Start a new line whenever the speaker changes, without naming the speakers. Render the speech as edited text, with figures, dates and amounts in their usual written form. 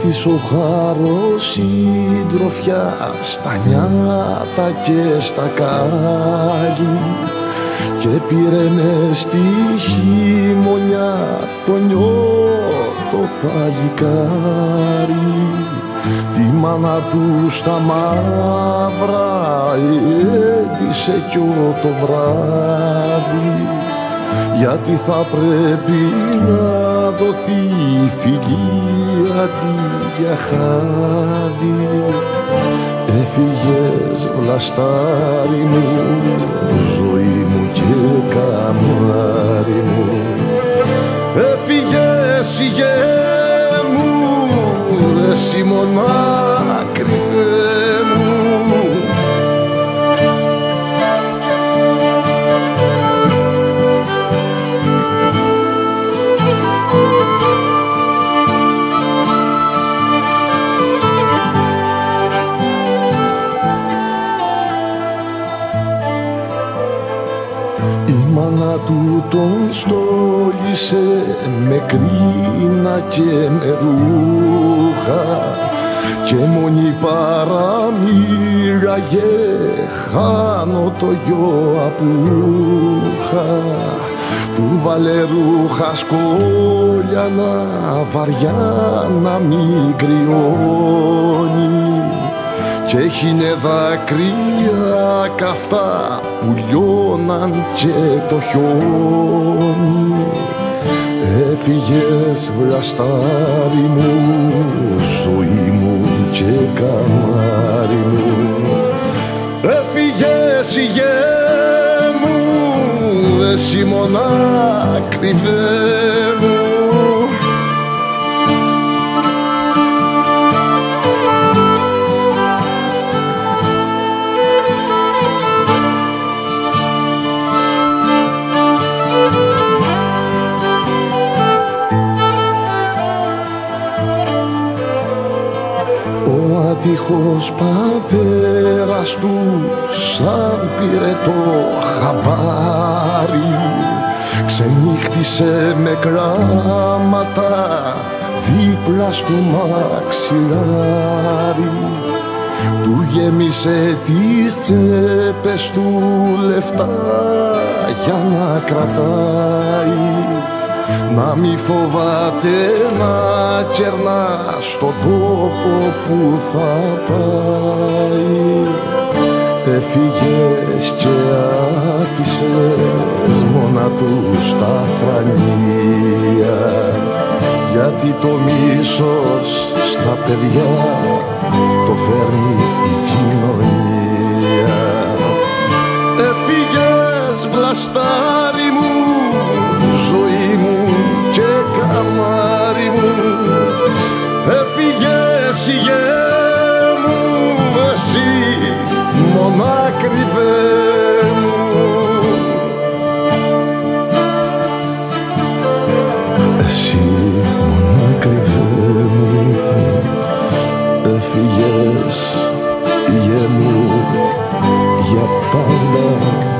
της ο χάρος συντροφιά στα νιάτα και στα κάλλη και πήρε μες στη χειμωνιά το νιώτο παλικάρι τη μάνα του στα μαύρα έντυσε κι το βράδυ γιατί θα πρέπει να δοθεί φιλία αντί για χάδι. Έφυγες βλαστάρι μου, ζωή μου και καμάρι μου. Έφυγες υγέ μου, εσύ μονάκριβε μου. Η μάνα του τον στόλισε με κρίνα και με ρούχα και μόνη παραμίλαγε χάνω το γιο απούχα. Του βάλε ρούχα σκόλιανα βαριά να μην κρυώνει και έχινε δάκρυα καυτά που λιώναν και το χιόνι. Έφυγες βλαστάρι μου, ζωή μου και καμάρι μου. Έφυγες υγέ μου, εσύ μονάκριβε μου. Ο άτυχος πατέρας του σαν πήρε το χαμπάρι ξενύχτησε με κλάματα δίπλα στο μαξιλάρι. Του γέμισε τις τσέπες του λεφτά για να κρατάει, να μη φοβάται να κερνά στον τόπο που θα πάει. Έφυγες και άφησες μόνα τους τα φρανία γιατί το μίσος στα παιδιά το φέρνει η κοινωνία. Έφυγες βλαστάρι μου, ζωή μου και καμάρι μου. Έφυγες υγέ μου, εσύ μονάκριβε μου. Εσύ μονάκριβε μου. Έφυγες υγέ μου για πάντα.